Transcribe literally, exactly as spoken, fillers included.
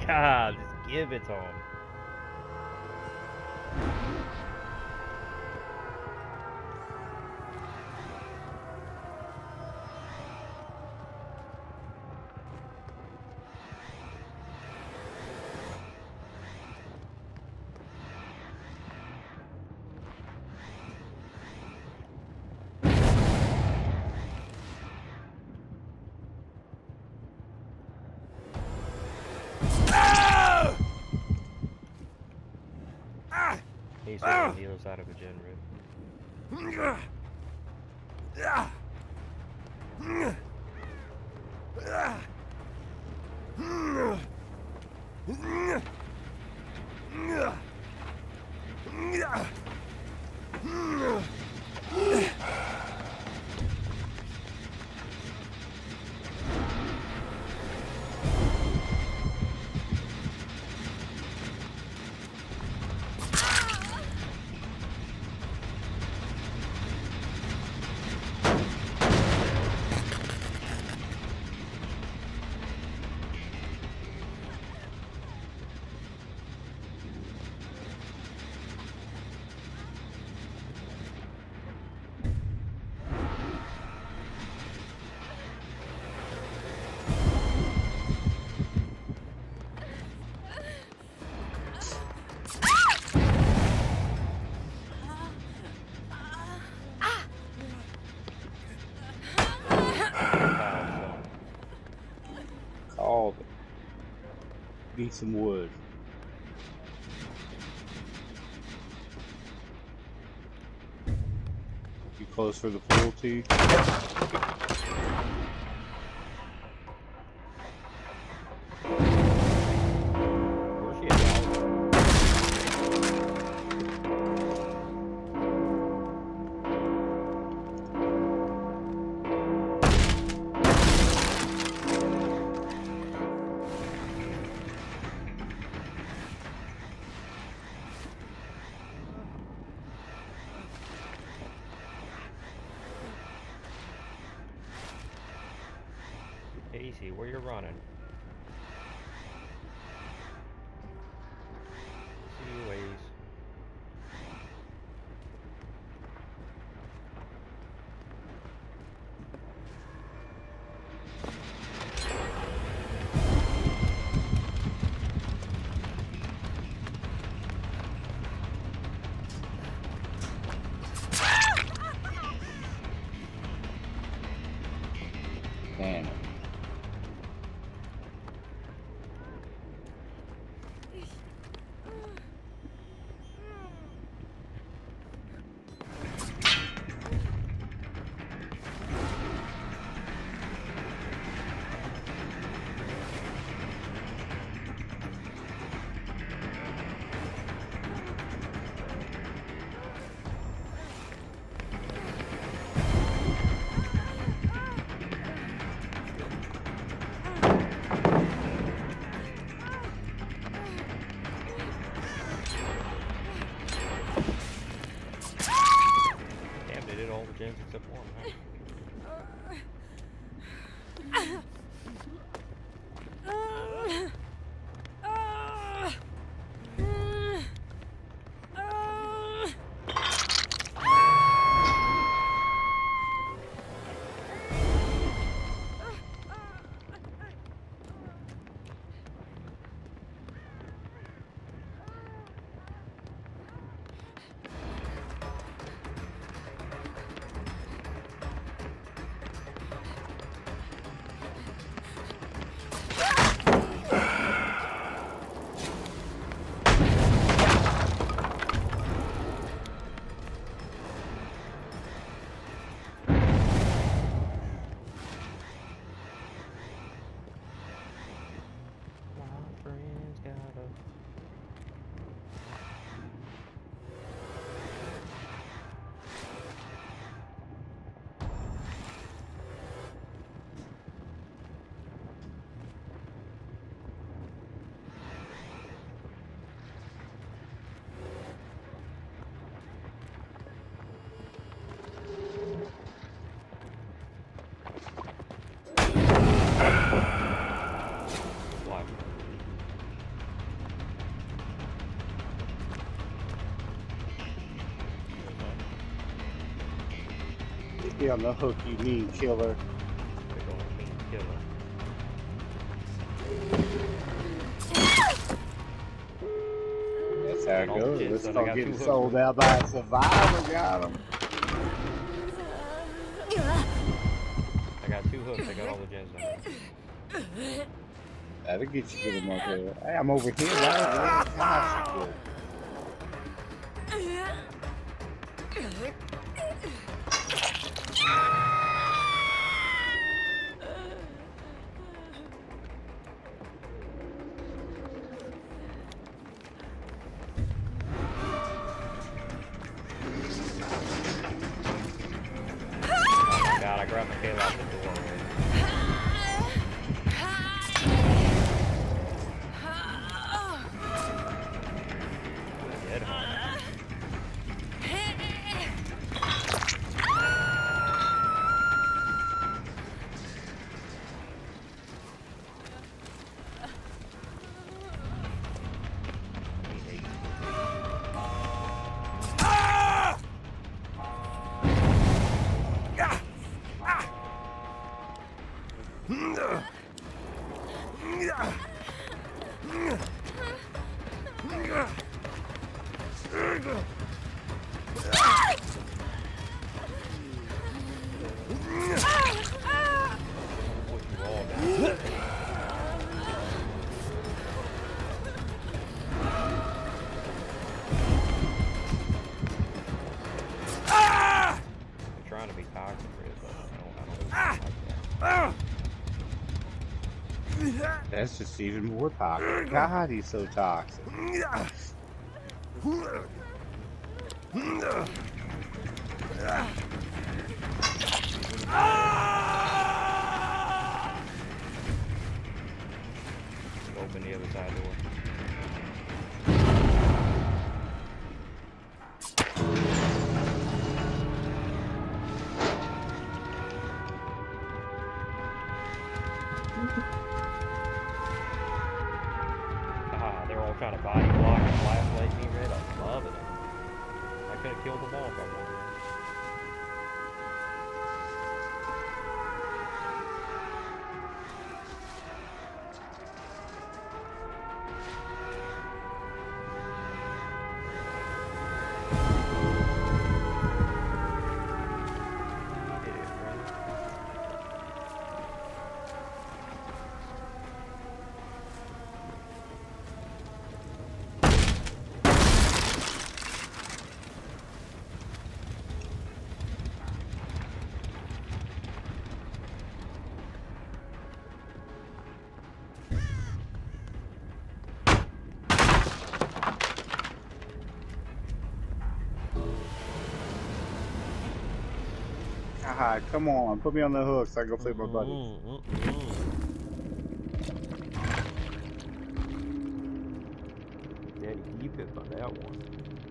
God, just give it to him. He's on the other side of a generator. All need some wood. You close for the pool, T? Easy, where you're running. See you ways. Damn it. Be on the hook, you mean killer. We're going to mean killer. That's how it All the goes. kids Let's that I start got getting two hooks sold with. out by a survivor. Got him. I got two hooks. I got all the gens on there. That'll get you good, mother. Hey, I'm over here, right? Gosh, good. Oh my god, I grabbed Michaela out the door. Get him. He hates me. Put you all down. I'm trying to be toxic, but I don't, I don't like that. That's just even more toxic. God, he's so toxic. Open the other side door. Ah, they're all trying to body block and flashlight me, Red. I'm loving it. I could have killed them all if I wanted. Did it, brother. God, come on. Put me on the hook so I can go flip my buddy. Mm, mm, mm. Daddy, you picked on that one.